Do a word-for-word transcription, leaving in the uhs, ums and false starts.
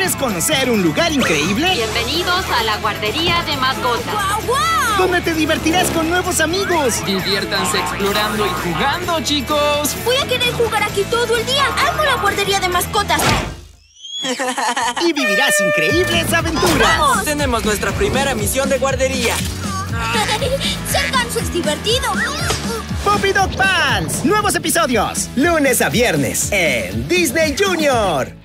¿Quieres conocer un lugar increíble? Bienvenidos a la guardería de mascotas. ¡Guau, guau! Donde te divertirás con nuevos amigos. Diviértanse explorando y jugando, chicos. Voy a querer jugar aquí todo el día. ¡Amo la guardería de mascotas! Y vivirás increíbles aventuras. ¡Vamos! Tenemos nuestra primera misión de guardería. ¡Ser ganso es divertido! Puppy Dog Pals. Nuevos episodios. Lunes a viernes en Disney Junior.